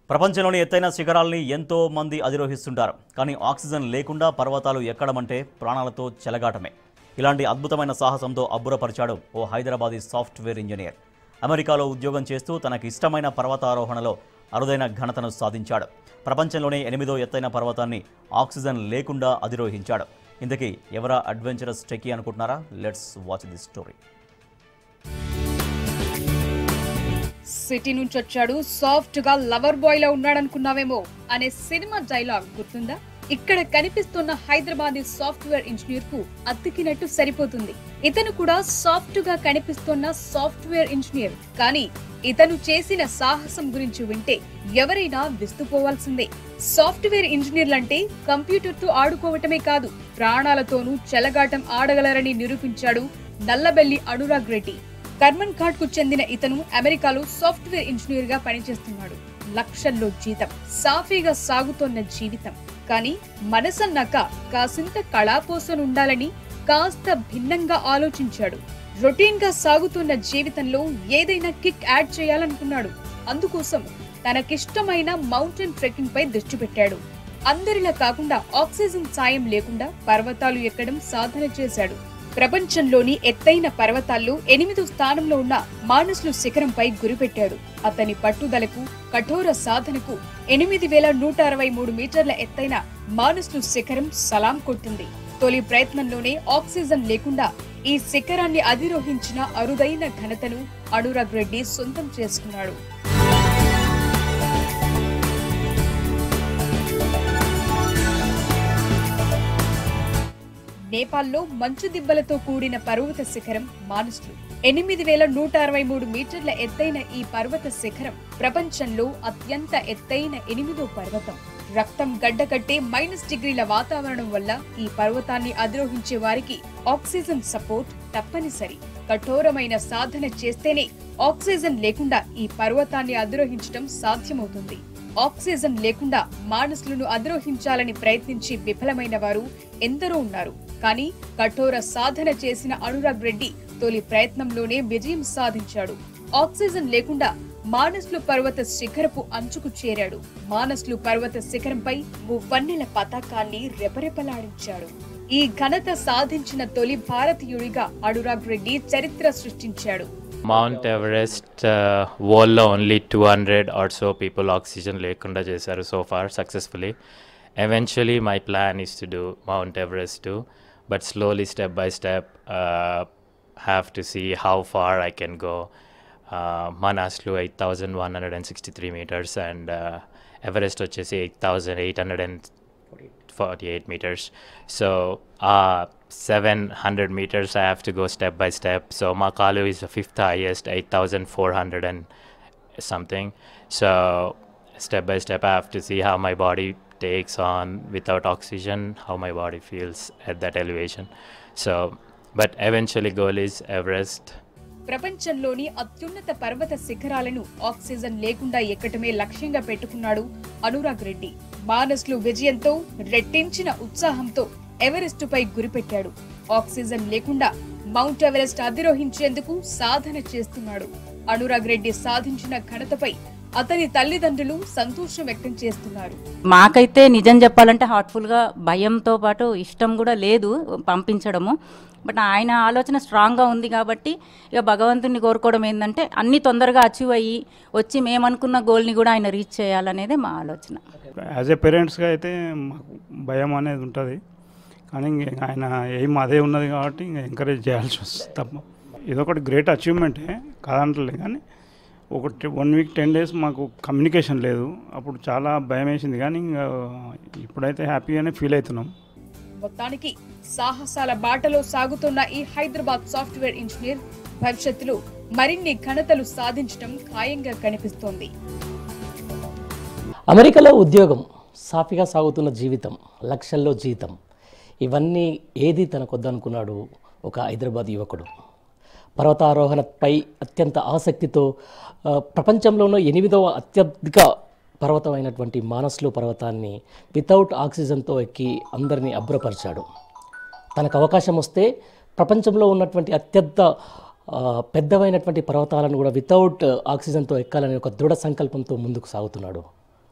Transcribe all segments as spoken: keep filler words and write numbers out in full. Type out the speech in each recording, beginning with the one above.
ప్రపంచంలోని ఎత్తైన శిఖరాల్ని ఎంతో మంది అధిరోహిస్తుంటారు. కానీ ఆక్సిజన్ లేకుండా పర్వతాలు ఎక్కడమంటే ప్రాణాలతో చెలగాటమే. ఇలాంటి అద్భుతమైన సాహసంతో అబ్బురపరిచాడు ఓ హైదరాబాదీ సాఫ్ట్వేర్ ఇంజనీర్. అమెరికాలో ఉద్యోగం చేస్తూ తనకి ఇష్టమైన పర్వతారోహణలో అరుదైన ఘనతను సాధించాడు. ప్రపంచంలోనే ఎనిమిదో ఎత్తైన పర్వతాన్ని ఆక్సిజన్ లేకుండా అధిరోహించాడు. ఇంతకీ ఎవరా అడ్వెంచరస్ టెక్కీ అనుకుంటున్నారా? Let's watch this story. City నుంచి వచ్చాడు, సాఫ్ట్ గా లవర్ బాయ్ లా ఉన్నాడనుకున్నావేమో అనే సినిమా డైలాగ్ గుర్తుందా? ఇక్కడ కనిపిస్తున్న హైదరాబాదీ సాఫ్ట్వేర్ ఇంజనీర్ కు అతికినట్టు సరిపోతుంది. ఇతను కూడా సాఫ్ట్ గా కనిపిస్తున్న సాఫ్ట్వేర్ ఇంజనీర్. కానీ ఇతను చేసిన సాహసం గురించి వింటే ఎవరైనా విస్తుపోవాల్సిందే. సాఫ్ట్వేర్ ఇంజనీర్లంటే కంప్యూటర్ తో ఆడుకోవటమే కాదు, ప్రాణాలతోనూ చెలగాటం ఆడగలరని నిరూపించాడు నల్లబెల్లి అనురాగ్ రెడ్డి. కర్మన్ ఘాట్ కు చెందిన ఇతను అమెరికాలో సాఫ్ట్వేర్ ఇంజనీర్ గా పనిచేస్తున్నాడు. లక్షల్లో జీతం, సాఫీగా సాగుతోన్న జీవితం. కానీ మనసన్నాక కాసింత కళాపోసన ఉండాలని కాస్త భిన్నంగా ఆలోచించాడు. రొటీన్ గా సాగుతున్న జీవితంలో ఏదైనా కిక్ యాడ్ చేయాలనుకున్నాడు. అందుకోసం తనకిష్టమైన మౌంటైన్ ట్రెక్కింగ్ పై దృష్టి పెట్టాడు. అందరిలా కాకుండా ఆక్సిజన్ సాయం లేకుండా పర్వతాలు ఎక్కడం సాధన చేశాడు. ప్రపంచంలోని ఎత్తైన పర్వతాల్లో ఎనిమిదో స్థానంలో ఉన్న మానస్లు శిఖరంపై గురిపెట్టాడు. అతని పట్టుదలకు, కఠోర సాధనకు ఎనిమిది వేల నూట అరవై మూడు మీటర్ల ఎత్తైన మానస్లు శిఖరం సలాం కొట్టింది. తొలి ప్రయత్నంలోనే ఆక్సిజన్ లేకుండా ఈ శిఖరాన్ని అధిరోహించిన అరుదైన ఘనతను అనురాగ్ రెడ్డి సొంతం చేసుకున్నాడు. నేపాల్లో మంచు దిబ్బలతో కూడిన పర్వత శిఖరం మానస్లు. ఎనిమిది వేల నూట అరవై మూడు మీటర్ల ఎత్తైన ఈ పర్వత శిఖరం ప్రపంచంలో అత్యంత ఎత్తైన ఎనిమిదో పర్వతం. రక్తం గడ్డకట్టే మైనస్ డిగ్రీల వాతావరణం వల్ల ఈ పర్వతాన్ని అధిరోహించే వారికి ఆక్సిజన్ సపోర్ట్ తప్పనిసరి. కఠోరమైన సాధన చేస్తేనే ఆక్సిజన్ లేకుండా ఈ పర్వతాన్ని అధిరోహించడం సాధ్యమవుతుంది. ఆక్సిజన్ లేకుండా మానస్లను అధిరోహించాలని ప్రయత్నించి విఫలమైన వారు ఎందరో ఉన్నారు. కానీ కఠోర సాధన చేసిన అనురాగ్ రెడ్డి తొలి ప్రయత్నంలోనే విజయం సాధించాడు. ఆక్సిజన్ లేకుండా మానస్లు పర్వత శిఖరపు అంచుకు చేరాడు. మానస్లు పర్వత శిఖరంపై మువ్వన్నెల పతాకాన్ని రెపరెపలాడించాడు. ఈ ఘనత సాధించిన తొలి భారతీయుడిగా అనురాగ్ రెడ్డి చరిత్ర సృష్టించాడు. మౌంట్ ఎవరెస్ట్ వరల్డ్లో only two hundred or so people oxygen లేకుండా చేశారు so far successfully. Eventually my plan is to do Mount Everest too, but slowly step by step uh, have to see how far I can go. uh, Manaslu eight thousand one hundred sixty-three meters and uh, Everest vachesi eight thousand eight hundred forty-eight meters. So uh, seven hundred meters I have to go step by step. So Makalu is the fifth highest, eight thousand four hundred and something. So step by step I have to see how my body takes on without oxygen, how my body feels at that elevation. So but eventually goal is Everest. ప్రపంచంలోని అత్యున్నత పర్వత శిఖరాలను oxygen లేకుండా ఎక్కటమే లక్ష్యంగా పెట్టుకున్నాడు అనురాగ్ రెడ్డి. మానస్లు విజయంతో రెట్టించిన ఉత్సాహంతో ఎవరెస్ట్ పై గురిపెట్టాడు. ఆక్సిజన్ లేకుండా మౌంట్ ఎవరెస్ట్ అధిరోహించేందుకు సాధన చేస్తున్నాడు. అనురాగ్ రెడ్డి సాధించిన ఘనతపై అతని తల్లిదండ్రులు సంతోషం వ్యక్తం చేస్తున్నారు. మాకైతే నిజం చెప్పాలంటే హార్ట్ఫుల్గా భయంతో పాటు ఇష్టం కూడా లేదు పంపించడము. బట్ ఆయన ఆలోచన స్ట్రాంగ్గా ఉంది కాబట్టి ఇక భగవంతుని కోరుకోవడం ఏంటంటే అన్ని తొందరగా అచీవ్ అయ్యి వచ్చి మేమనుకున్న గోల్ని కూడా ఆయన రీచ్ చేయాలనేదే మా ఆలోచన. యాజ్ ఏ పేరెంట్స్గా అయితే మాకు భయం అనేది ఉంటుంది, కానీ ఆయన ఏం అదే ఉన్నది కాబట్టి ఇంకా ఎంకరేజ్ చేయాల్సి వస్తుంది తప్ప. ఇదొకటి గ్రేట్ అచీవ్మెంటే కాదంటలే, కానీ ఒకటి వన్ వీక్ టెన్ డేస్ మాకు కమ్యూనికేషన్ లేదు. అప్పుడు చాలా భయం వేసింది, కానీ ఇంకా ఇప్పుడైతే హ్యాపీగానే ఫీల్ అవుతున్నాం. మొత్తానికి సాహసాల బాటలో సాగుతున్న ఈ హైదరాబాద్ సాఫ్ట్వేర్ ఇంజనీర్ భవిష్యత్తులో మరిన్ని ఘనతలు సాధించడం ఖాయంగా కనిపిస్తోంది. అమెరికాలో ఉద్యోగం, సాఫీగా సాగుతున్న జీవితం, లక్షల్లో జీతం, ఇవన్నీ ఏది తనకొద్దనుకున్నాడు ఒక హైదరాబాద్ యువకుడు. పర్వతారోహణపై అత్యంత ఆసక్తితో ప్రపంచంలోనూ ఎనిమిదవ అత్యధిక పర్వతం అయినటువంటి మానస్లు పర్వతాన్ని వితౌట్ ఆక్సిజన్తో ఎక్కి అందరినీ అబ్బురపరిచాడు. తనకు అవకాశం వస్తే ప్రపంచంలో ఉన్నటువంటి అత్యంత పెద్దవైనటువంటి పర్వతాలను కూడా వితౌట్ ఆక్సిజన్తో ఎక్కాలనే ఒక దృఢ సంకల్పంతో ముందుకు సాగుతున్నాడు.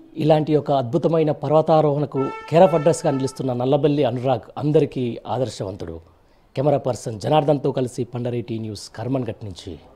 ఇలాంటి ఒక అద్భుతమైన పర్వతారోహణకు కేర్ ఆఫ్ అడ్రస్గా నిలుస్తున్న నల్లబెల్లి అనురాగ్ అందరికీ ఆదర్శవంతుడు. కెమెరా పర్సన్ జనార్దన్తో కలిసి పండరేటి న్యూస్ కర్మన్ఘట్ నుంచి.